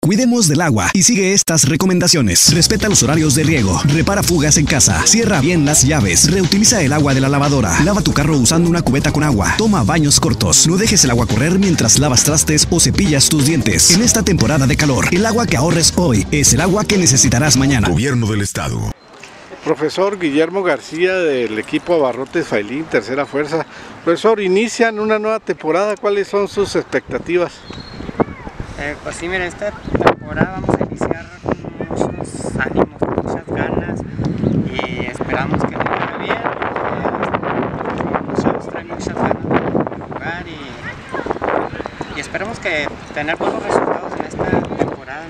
Cuidemos del agua y sigue estas recomendaciones. Respeta los horarios de riego, repara fugas en casa, cierra bien las llaves, reutiliza el agua de la lavadora, lava tu carro usando una cubeta con agua, toma baños cortos, no dejes el agua correr mientras lavas trastes o cepillas tus dientes. En esta temporada de calor, el agua que ahorres hoy es el agua que necesitarás mañana. Gobierno del Estado. Profesor Guillermo García del equipo Abarrotes Failín, tercera fuerza. Profesor, inician una nueva temporada, ¿cuáles son sus expectativas? Pues sí, mira, esta temporada vamos a iniciar con muchos ánimos, con muchas ganas y esperamos que nos vaya bien. Los chavos traen muchas ganas de jugar y esperamos que tener buenos resultados en esta temporada,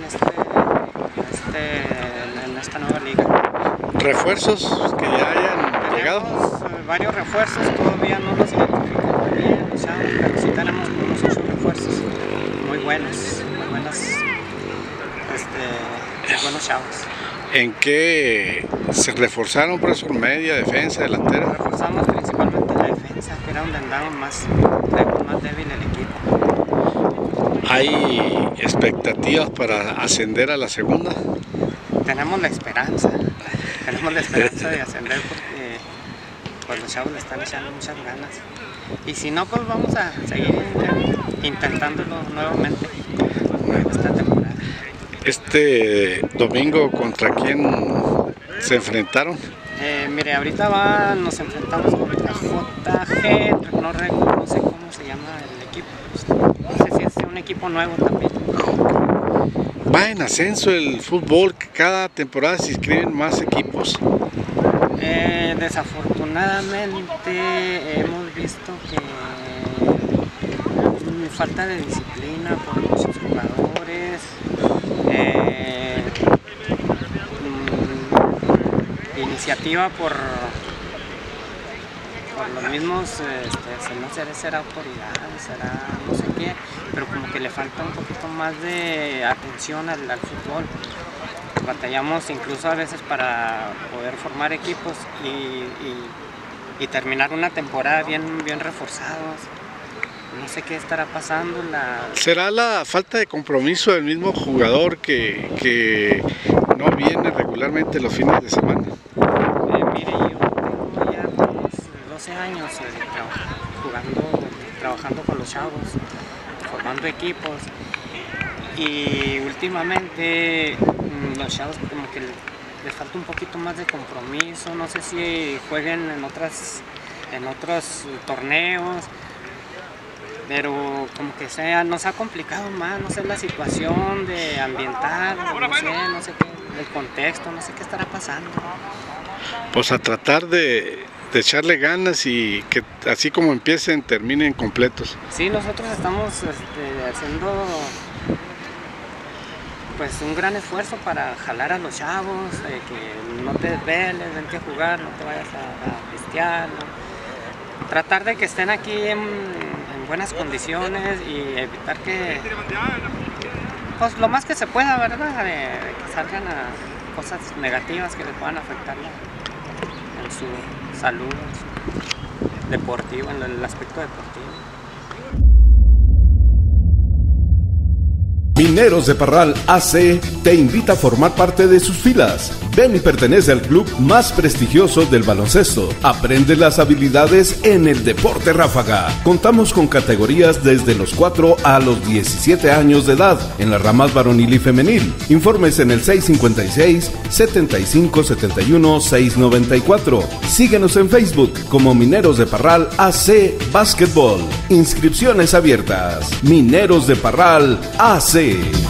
en esta nueva liga. ¿Refuerzos que ya hayan llegado? Varios refuerzos, todavía no los identificamos bien, los chavos, pero sí tenemos unos 8 refuerzos muy buenos. Buenos chavos. ¿En qué se reforzaron, profesor? ¿Media, defensa, delantera? Reforzamos principalmente la defensa, que era donde andaba más débil el equipo. ¿Hay expectativas para ascender a la segunda? Tenemos la esperanza de ascender porque pues, los chavos le están echando muchas ganas. Y si no, pues vamos a seguir intentándolo nuevamente esta temporada. Este domingo, ¿contra quién se enfrentaron? Mire, ahorita nos enfrentamos contra JG, no sé cómo se llama el equipo, no sé si es un equipo nuevo también. Va en ascenso el fútbol, cada temporada se inscriben más equipos. Desafortunadamente hemos visto que falta de disciplina por muchos jugadores, iniciativa por los mismos, no ser autoridades, será no sé qué, pero como que le falta un poquito más de atención al fútbol. Batallamos incluso a veces para poder formar equipos y terminar una temporada bien reforzados. No sé qué estará pasando. ¿Será la falta de compromiso del mismo jugador que no viene regularmente los fines de semana? Mire, yo tengo ya unos 12 años trabajando con los chavos, formando equipos, y últimamente los chavos como que les falta un poquito más de compromiso. No sé si jueguen en otros torneos, pero como que nos ha complicado más, no sé la situación de ambiental, no sé qué, el contexto, no sé qué estará pasando. Pues a tratar de echarle ganas y que así como empiecen, terminen completos. Sí, nosotros estamos haciendo pues un gran esfuerzo para jalar a los chavos, que no te desveles, vente a jugar, no te vayas a pistear, ¿no? Tratar de que estén aquí en buenas condiciones y evitar que, pues lo más que se pueda, ¿verdad? De que salgan a cosas negativas que les puedan afectar en su salud, en su deportivo, en el aspecto deportivo. Mineros de Parral AC te invita a formar parte de sus filas. Ven y pertenece al club más prestigioso del baloncesto. Aprende las habilidades en el deporte ráfaga. Contamos con categorías desde los 4 a los 17 años de edad en las ramas varonil y femenil. Informes en el 656-7571-694. Síguenos en Facebook como Mineros de Parral AC Básquetbol. Inscripciones abiertas. Mineros de Parral AC.